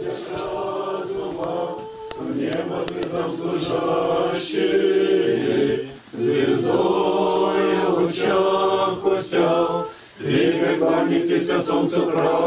разума, в небо звездам служащие, звездой лучах осял, двигай кланяйтесь солнцу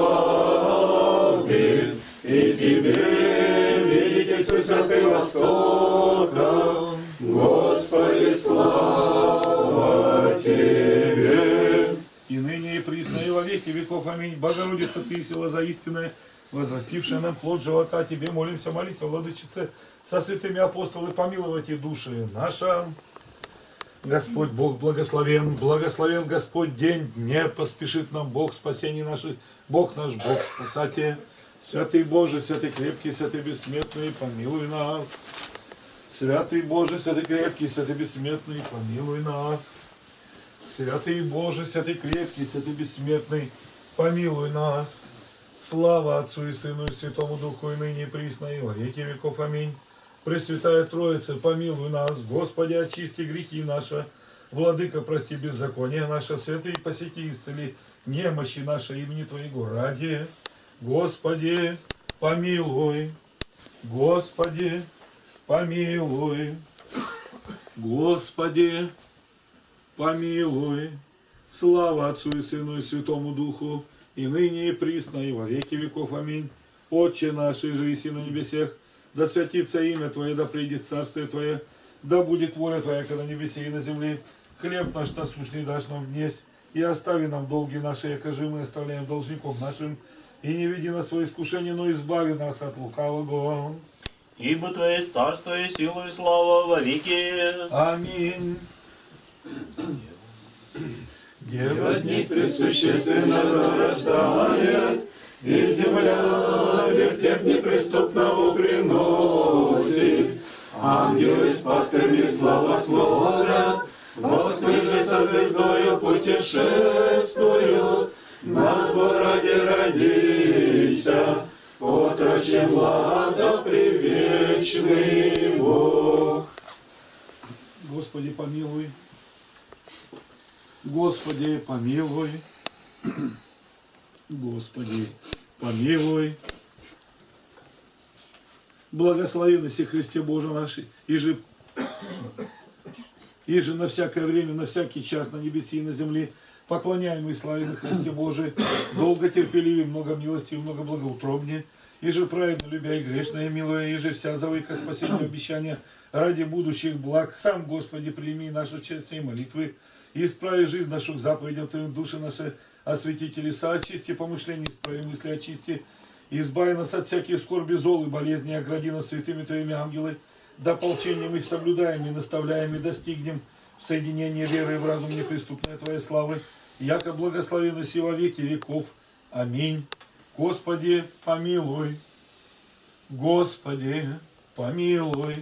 правды, и тебе видитесь высоты востока, Господи, слава Тебе. И ныне и присно и во веки веков. Аминь. Богородица, Ты сила за истинное, возрастившая нам плод живота. Тебе молимся, молися, Владычице, со святыми апостолы, помилуйте души наша. Господь Бог благословен, благословен Господь день, не поспешит нам Бог спасение наших, Бог наш, Бог спасатель. Святый Боже, святый крепкий, святый бессмертный, помилуй нас. Святый Боже, святый крепкий, святый бессмертный, помилуй нас. Святый Боже, святый крепкий, святый бессмертный, помилуй нас. Слава Отцу и Сыну и Святому Духу, и ныне и присно, и во веки веков. Аминь. Пресвятая Троица, помилуй нас. Господи, очисти грехи наши. Владыка, прости беззаконие наше. Святые, посети, исцели немощи наши имени Твоего ради. Господи, помилуй. Господи, помилуй. Господи, помилуй. Слава Отцу и Сыну и Святому Духу, и ныне и присно, и во веки веков. Аминь. Отче наш, иже еси на небесех, да святится имя Твое, да придет царствие Твое, да будет воля Твоя, как на небесе и на земле. Хлеб наш насущный дашь нам днесь, и остави нам долги наши, якоже мы оставляем должников нашим, и не веди нас в свое искушение, но избави нас от лукавого. Ибо Твое царство и сила и слава во веки. Аминь. Дева дней пресущественно рождает, и земля вертеп неприступного приносит. Ангелы с пастырями славословят, Господь же со звездою путешествуют. Нас ради родися, отроче благо привечный Бог. Господи, помилуй. Господи, помилуй. Господи, помилуй. Благословен си Христе Боже наш, иже на всякое время, на всякий час, на небесе и на земле, поклоняемый и славен Христе Боже, долго терпеливый, много милости, много благоутробнее, иже праведно любя и грешное милое, иже вся завыка спасения обещания ради будущих благ. Сам, Господи, прими наши честные молитвы, и исправи жизнь нашу к заповедям Твоим, души наши, освети леса, очисти помышления, исправи мысли, очисти, избави нас от всяких скорби, зол и болезней, огради нас святыми Твоими ангелы, да полчением их соблюдаем и наставляем, и достигнем в соединении веры и в разум неприступной Твоей славы, яко благословен и во веки веков. Аминь. Господи, помилуй. Господи, помилуй.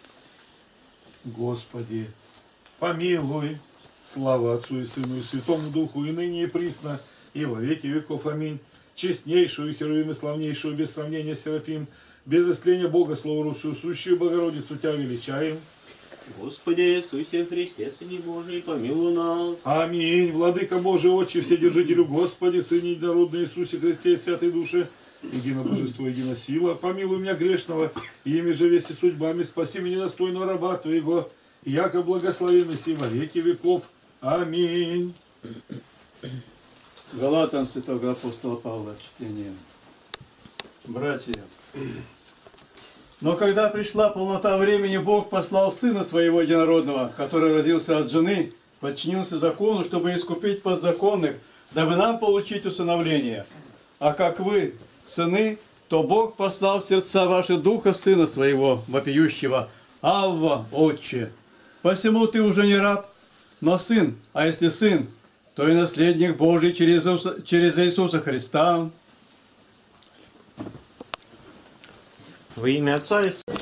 Господи, помилуй. Слава Отцу и Сыну и Святому Духу, и ныне и присно, и во веки веков. Аминь. Честнейшую Херувим и славнейшую, без сравнения Серафим, без истления Бога, словородшую, сущую Богородицу Тебя величаем. Господи Иисусе Христе, Сыне Божий, помилуй нас. Аминь. Владыка Божий, Отче, Вседержителю, Господи, Сыне Единородный Иисусе Христе и Святой Душе, едино Божество, едино сила, помилуй меня грешного, и ими же веси судьбами, спаси меня недостойного раба Твоего, яко благословен си во веки веков. Аминь. Галатам святого апостола Павла чтение. Братья, но когда пришла полнота времени, Бог послал Сына Своего Единородного, который родился от жены, подчинился закону, чтобы искупить подзаконных, дабы нам получить усыновление. А как вы, сыны, то Бог послал в сердца ваши Духа Сына Своего, вопиющего: «Авва, Отче!» Посему ты уже не раб, но сын, а если сын, то и наследник Божий через Иисуса Христа. Во имя Отца и Сына.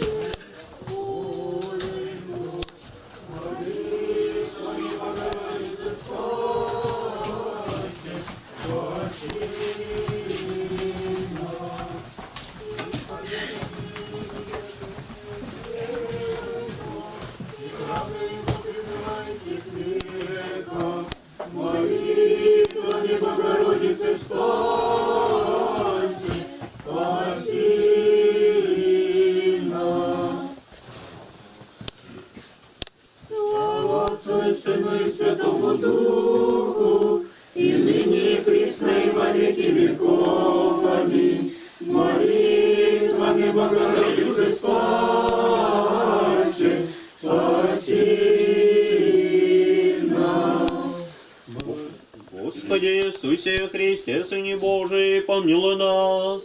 Молитвами Богородицы спаси, спаси. Богородице, спаси, спаси нас. Господи Иисусе Христе, Сыне Божий, помилуй нас.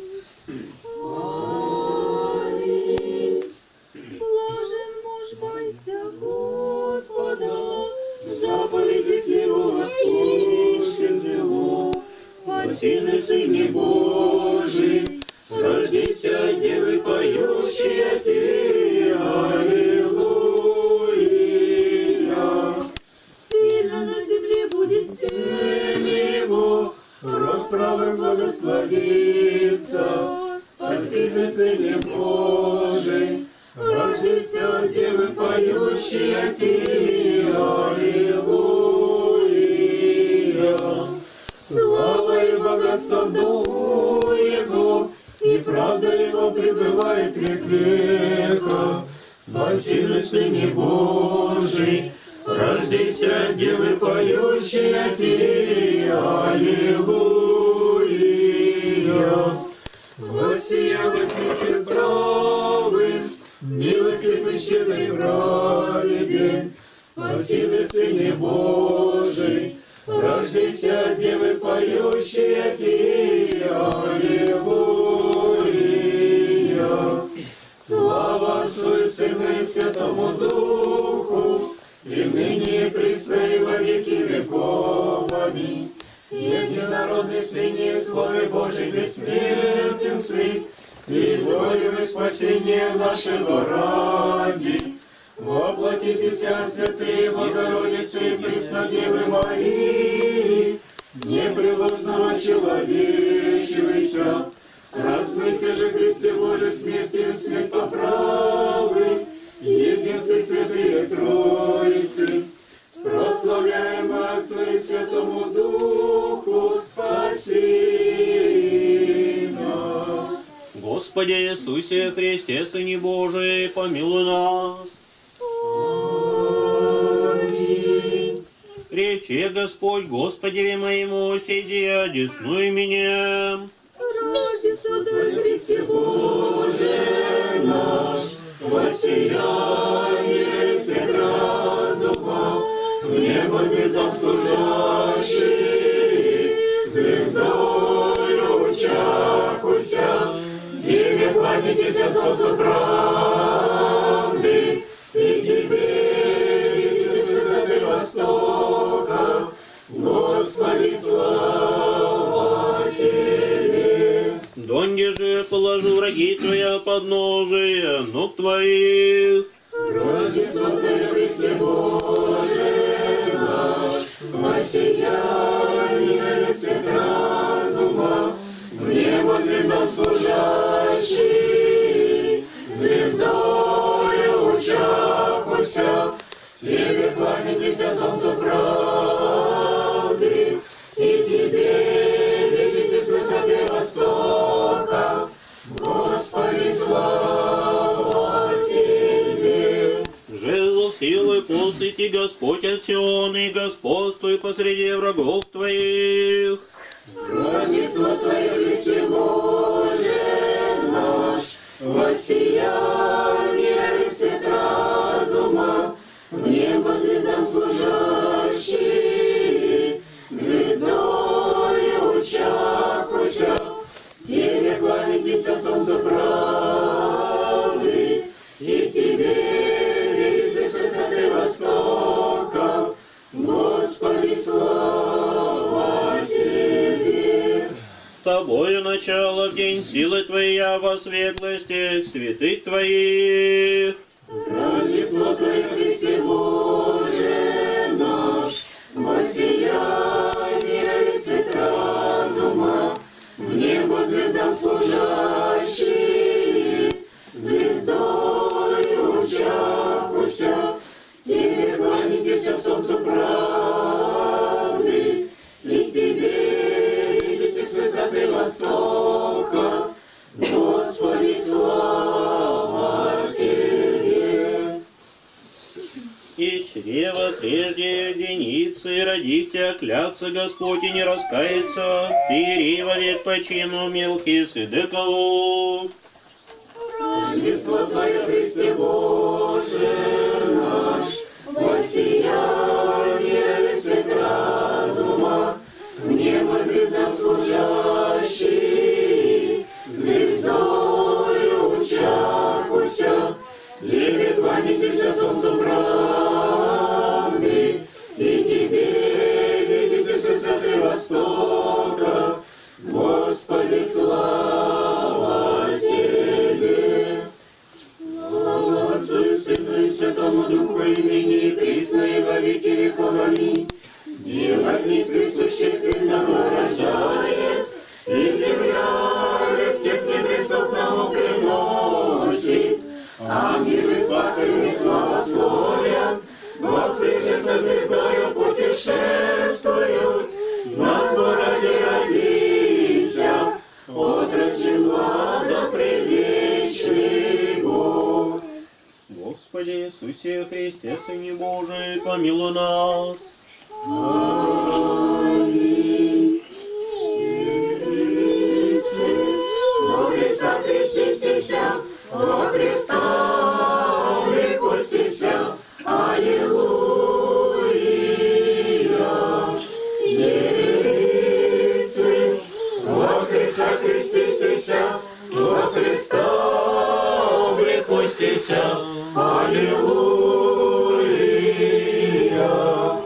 Аминь. Блажен муж, бойся Господа, заповеди к Его послушен его. Спаси нас, Сыне Божий, рождися от Девы, поющие Тебе, аллилуйя. Сильно на земле будет семя его, род правый благословится. Спаси нас, Сыне Божий, рождися от Девы, поющие Тебе, аллилуйя. Слава и богатство в Дому Его, и правда Его пребывает век века. Спаси нас, Сыне Божий, рождися от Девы, поющие Тебе, аллилуйя. Воссия вознесет правым, милостив и щедрый праведен. Спаси нас, Сыне Божий, рождися от Девы, поющие Тебе, аллилуйя. Слава Отцу и Сыну и Святому Духу, и ныне и присно и во веки веков. Аминь. Единородный Сыне, Слове Божий, бессмертен Сын, изволим и спасение нашего ради. Воплотитесь, святые Богородицы и Преснодевы Марии, непреложного человечивайся. Распнися же, Христе Божий, смертью смерть поправы, единцы святые Троицы. Прославляем Отцу и Святому Духу, спаси нас. Господи Иисусе Христе, Сыне Божий, помилуй нас. Аминь. Рече Господь Господеве моему, сиди одесну именем. Рождество дай, Христе Боже наш, воссияние свет разума, в небо звездам служащий, звездою учахуся, тебе кланяйтесь солнцу правды, и тебе видите с высоты востока, Господи, слава Тебе. Донде же положу враги Твоя подножие ног Твоих. Рождество Твое, Христе Боже наш, воссияние свет разума, в небо звездам служащий, звездою учахуся, тебе кланяйтесь солнцу правды, и тебе видите с высоты востока, Господи, слава Тебе. Жезл силы посвяти Господь от Сиона, и господствуй посреди врагов Твоих. Рождество Твое, Христе Боже наш, воссияние свет разума, в небо звездам служащий, звездою учахуся, тебе кланяйтесь солнцу правды, и тебе видите с высоты востока, Господи, слава Тебе. С Тобою начало в день силы Твоя во светлости святых Твоих. Рождество Твое, Христе Боже наш, воссияние свет разума, в небо звездам служащий, звездою учахуся, тебе кланяйтесь солнцу правды, и тебе видите с высоты востока, Господи, слава Тебе. И чрева прежде деницы родить тебя, клятся Господь и не раскается, ты во век по чину Мелхиседекову. Рождество Твое, Христе Боже наш, воссиял мира свет разума, в небо звезда служащий, звездою учахуся, Тебе кланяйтесь солнцем правды, и Тебе видите сердца ты востока, Господи, слава Тебе. Слава Отцу и Сыну и Святому Духу, и ныне и присно и во веки веков. Аминь. Дева днесь присущественного рождает, и земля ветки к неприступному приносит. Ангелы с пастырями славословят, глазы же со звездою путешествуют. На городе родися, отрочи благо предвечный Бог. Господи Иисусе Христе, Сыне Божий, помилуй нас. Аминь. Во Христа крестися, во Христа влекостися, аллилуйя. Еврецы, во Христа крестися, во Христа влекостися, аллилуйя.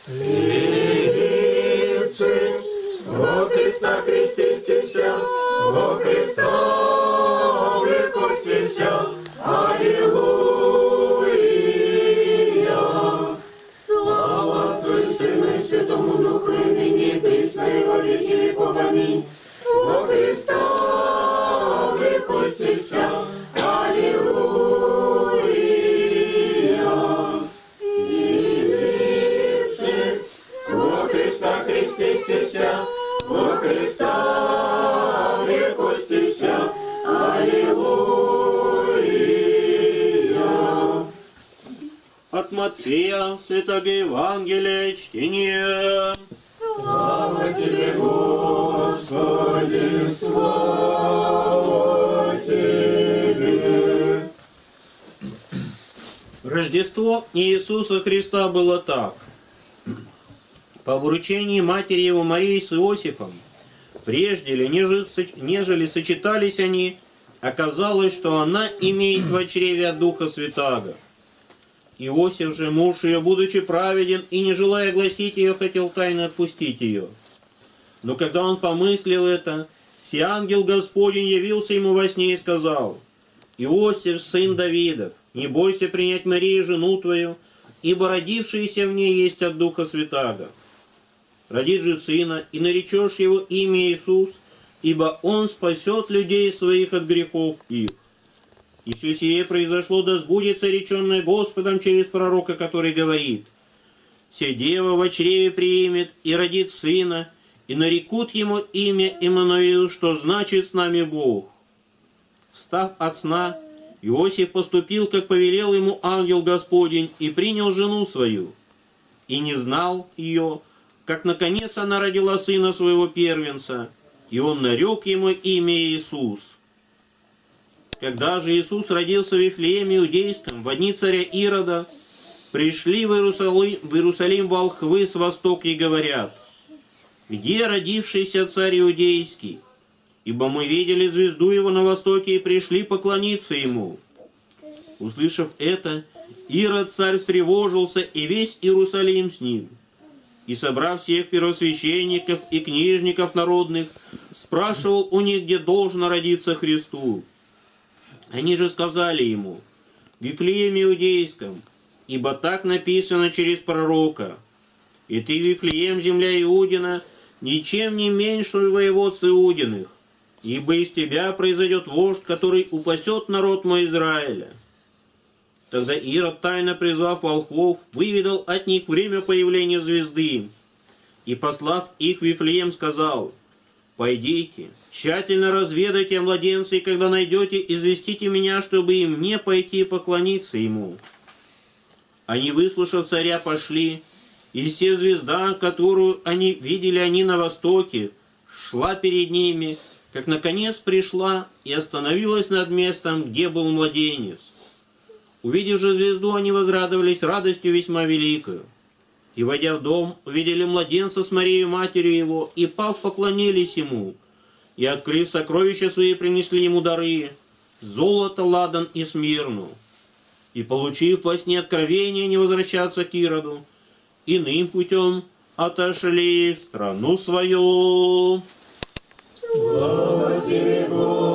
Еврецы, во Христа крестися, во Христа влекостися, аллилуйя. Слава Отцу и Сыну и Святому Духу, и ныне и присно и во веки веков. Аминь. Во Христа влекостися, аллилуйя. Еврецы, во Христа крестися, во Христа влекостися, аллилуйя. От Матфея, Святого Евангелия, чтение. Слава Тебе, Господи, слава Тебе. Рождество Иисуса Христа было так. По вручении матери его Марии с Иосифом, прежде ли, нежели сочетались они, оказалось, что она имеет в чреве от Духа Святаго. Иосиф же, муж ее, будучи праведен и не желая гласить ее, хотел тайно отпустить ее. Но когда он помыслил это, сей ангел Господень явился ему во сне и сказал: «Иосиф, сын Давидов, не бойся принять Марию, жену твою, ибо родившееся в ней есть от Духа Святаго. Родит же сына, и наречешь его имя Иисус, ибо он спасет людей своих от грехов их. И все сие произошло, да сбудется реченное Господом через пророка, который говорит: «Се дева во чреве примет и родит сына, и нарекут ему имя Иммануил, что значит с нами Бог». Встав от сна, Иосиф поступил, как повелел ему ангел Господень, и принял жену свою, и не знал ее, как наконец она родила сына своего первенца, и он нарек ему имя Иисус. Когда же Иисус родился в Вифлееме Иудейском, во дни царя Ирода, пришли в Иерусалим волхвы с востока и говорят: «Где родившийся царь Иудейский? Ибо мы видели звезду его на востоке и пришли поклониться ему». Услышав это, Ирод царь встревожился, и весь Иерусалим с ним. И, собрав всех первосвященников и книжников народных, спрашивал у них, где должно родиться Христу. Они же сказали ему: «В Вифлееме Иудейском, ибо так написано через пророка: и ты, Вифлеем, земля Иудина, ничем не меньше воеводства Иудиных, ибо из тебя произойдет вождь, который упасет народ мой Израиля». Тогда Ирод, тайно призвав волхвов, выведал от них время появления звезды, и, послав их в Вифлеем, сказал: «Пойдите, тщательно разведайте о младенце, и когда найдете, известите меня, чтобы и мне пойти поклониться ему». Они, выслушав царя, пошли, и все звезда, которую они видели на востоке, шла перед ними, как наконец пришла и остановилась над местом, где был младенец. Увидев же звезду, они возрадовались радостью весьма великою. И, войдя в дом, увидели младенца с Марией, матерью его, и, пав, поклонились ему. И, открыв сокровища свои, принесли ему дары – золото, ладан и смирну. И, получив во сне откровение не возвращаться к Ироду, иным путем отошли в страну свою. Слава Тебе,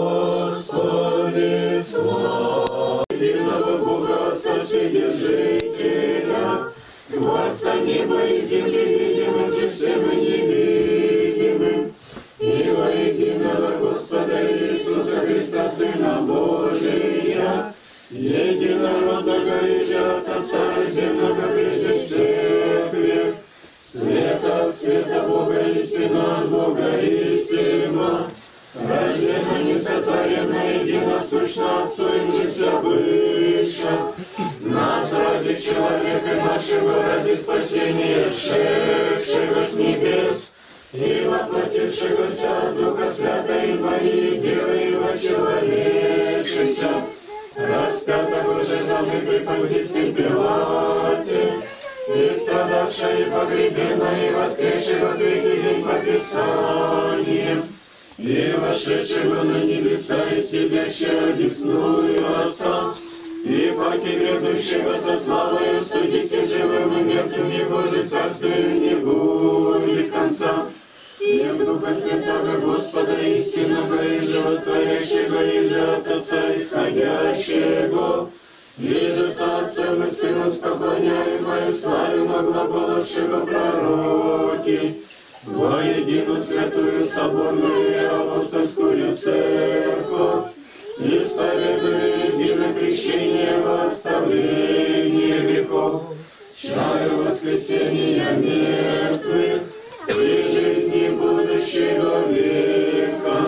Господи, слава единого Бога, Отца Вседержителя, Творца неба и земли, видимым же всем и невидимым, и во единого Господа Иисуса Христа, Сына Божия, единородного и же от Отца, рожденного прежде всех век, света от света Бога истина, от Бога истина, рождена, несотворенна, единосущна, Отцу им же вся бывша, нас ради человека нашего, ради спасения шедшего с небес и воплотившегося от Духа Святой Марии, Девы Его человечися, распятого же за мной при Понтийском Пилате, и страдавшая, и погребенная, и воскресшего третий день по Писаниям, и вошедшего на небеса, и сидящего одесную Отца, и паки грядущего со славою судите живым и мертвым, Его же царствию не будет конца. И в Духа Святого Господа истинного и животворящего, и же от Отца исходящего, и же с Отцем и Сыном поклоняемую славу глаголовшего пророки, во единую святую соборную и апостольскую церковь, исповедую единое крещение во оставление грехов, чаю воскресения мертвых и жизни будущего века.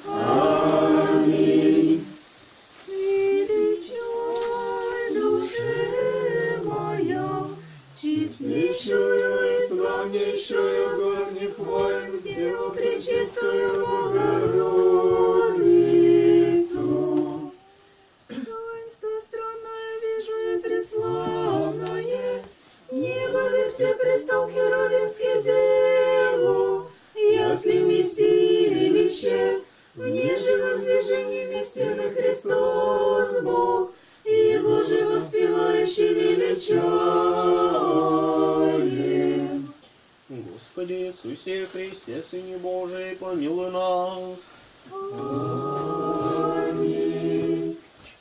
Аминь. Величай, душе моя, честнейшую и славнейшую горних воинств, пречистую Богородицу. Доинство странное вижу и преславное, небо верте престол Херовимский Деву, ясли вместилище, вниже возлежение вместимый Христос Бог, и Его же воспевающий величаем. Господи Иисусе Христе, Сыне Божий, помилуй нас. Аминь.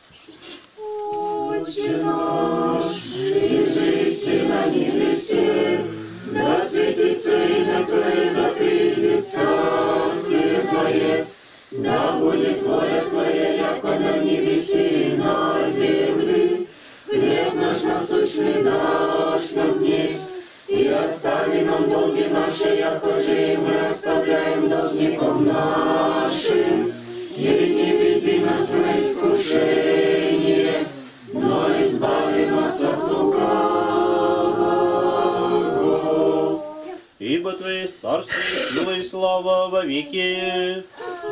Отче наш, Иже еси на небесе, да светится имя Твое, да придет царствие Твое, да будет воля Твоя, яко на небеси и на земли. Хлеб наш насущный дашь нам днесь, и остави нам долги наши, яко же и мы оставляем должником нашим. И не веди нас на искушение, но избави нас от лукавого. Ибо Твое царство, сила и слава во веки.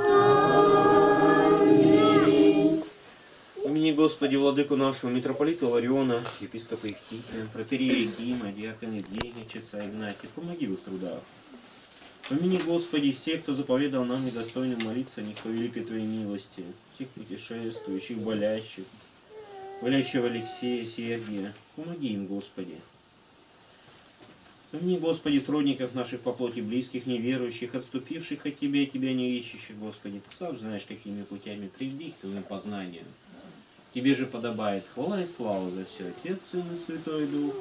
Имени Господи, Владыку нашего, митрополита Лариона, епископа Евтихия, протерея Кима, диакона Евгения, чеца Игнатия, помоги в их трудах. Помяни, Господи, всех, кто заповедал нам недостойным молиться о них по великой Твоей милости, всех путешествующих, болящих, болящего Алексея, Сергия, помоги им, Господи. Помяни, Господи, сродников наших по плоти близких, неверующих, отступивших от Тебя и Тебя не ищущих, Господи. Ты сам знаешь, какими путями приведи их к Твоим познаниям. Тебе же подобает хвала и слава за все, Отец, Сын и Святой Дух.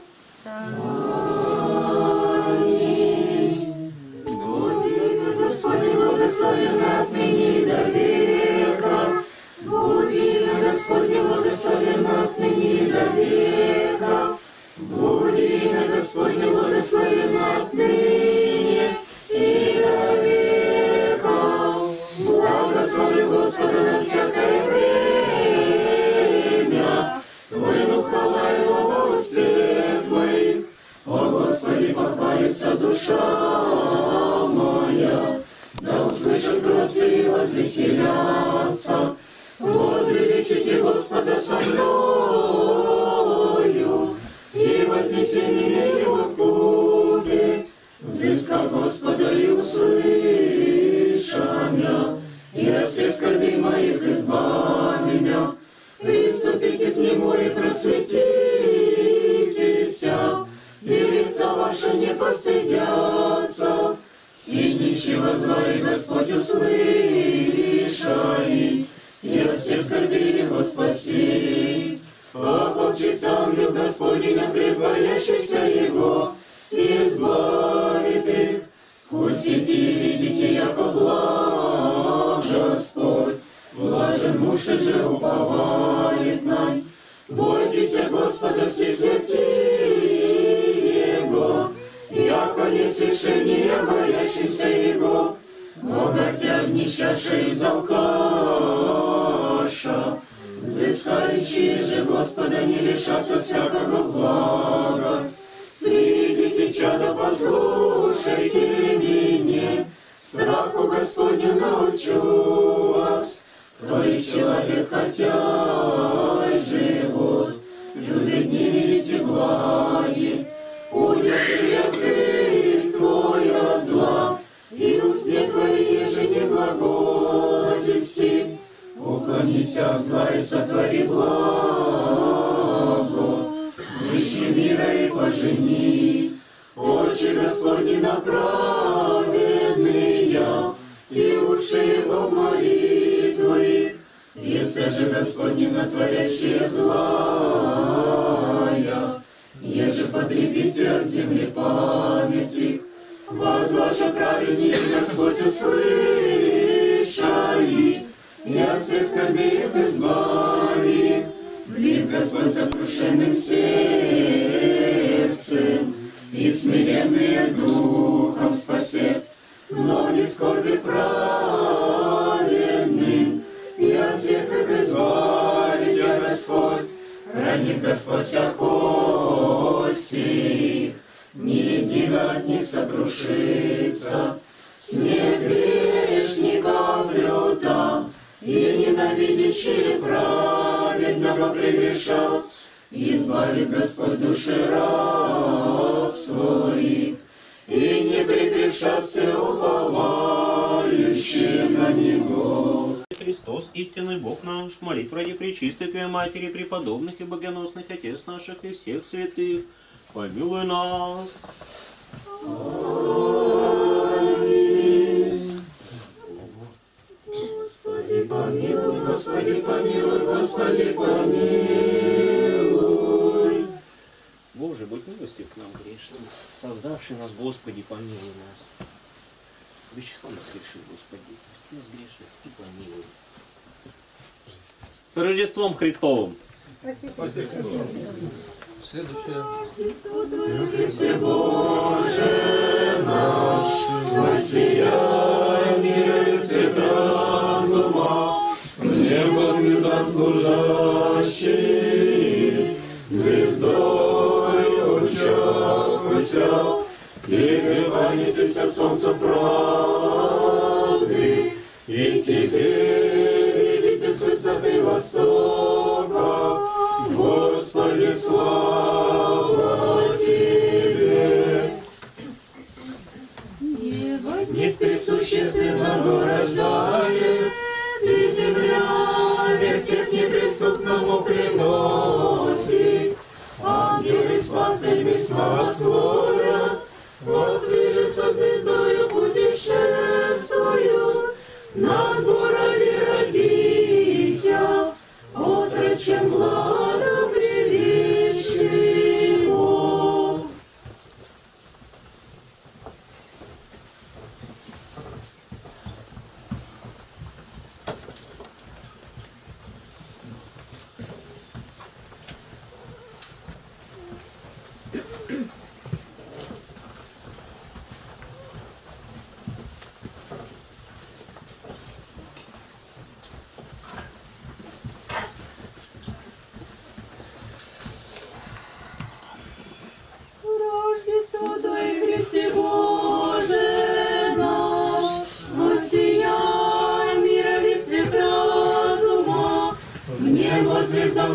Аминь. Господи, благословен отныне и до века. Будь имя Господне благословен отныне и до века. Будь имя Господне благословен отныне и до века. Благословлю Господа на всякое время, выну хвала Его во устах моих. О Господи, похвалится душа Господа со мною, и вознеси меня его в купе. Взыскал Господа и услыша меня, и от всех скорбей моих избави меня. Приступите к нему и просветитесь, и лица ваши не постыдятся. Все нищего звай Господь услышай, и от всех скорбей его спаси. Ополчится ангел Господень от призбоящихся его, и избавит их. Вкусите и видите, яко благ Господь. Блажен муж, и же уповает на. Бойтесь Господа все святые Его, яко не свершение боящимся Его. Богатя нищаша из алкаша, взыскающие же Господа не лишатся всякого блага. Придите, чадо, послушайте меня, страху Господню научу вас. Твой человек, хотя и живот, любит не видите благи. Удержи язык твой от зла, и устне твои еже не глагольствуй. Уклонись от зла и сотвори благо, свыше мира и пожени. Очи Господни направленные, и уши его молитвы, лица же Господни натворящие злая. Еже потребите от земли памяти, возваше праведник Господь услышай, и от всех скорбей их избави. Близ Господь сокрушенным сердцем, и смиренные духом спасет. Ноги скорби праведным, и от всех их избавит я Господь. Хранит Господь вся кости, ни едино от них сокрушится. Смерть грешников люта, и ненавидящие праведного прегрешат. Избавит Господь души раб своих, и не прегрешат все уповающие на Него. Христос, истинный Бог наш, молитв ради пречистой Твоей Матери, преподобных и богоносных Отец наших и всех святых, помилуй нас. Аминь. Господи, помилуй, Господи, помилуй, Господи, помилуй. Боже, будь милостив к нам грешным, создавший нас, Господи, помилуй нас. Вячеслав нас грешил, Господи, нас грешных и помилуй. С Рождеством Христовым! Следующее. Христе Боже наш, воссияй мира и свет разума, в небо звездам служащий, звездой учахуся, тебе кланяйтесь солнцу правды, и теперь видите с высоты востока, Господи, слава Тебе! Дева днесь присущественно рождает, и земля вверх тех неприступному приносит. Ангелы с пастырьми славословят, вослежи со звездою путь его звездам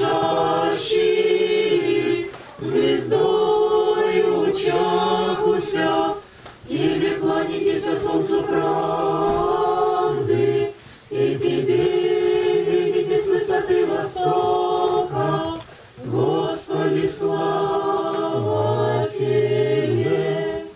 служащий, звездою чахуся, тебе кланяйтесь солнцу правды, и тебе видите с высоты востока, Господи, слава Тебе.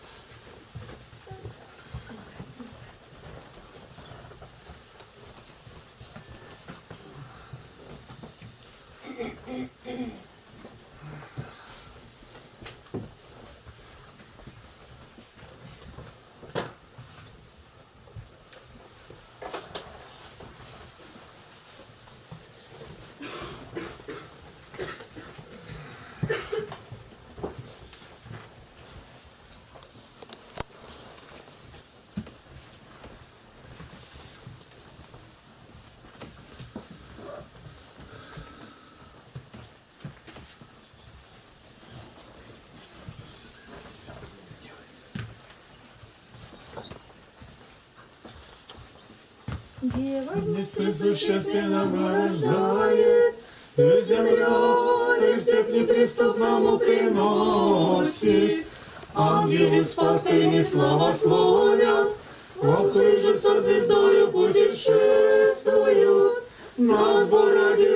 Дева Здесь присущественно рождает, и землей в степь неприступному приносит. Ангелы с пастырями славословят, волхвы со звездою путешествуют, на сбор ради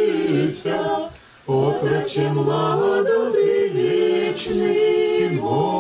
родися, отроче младо приличный Бог.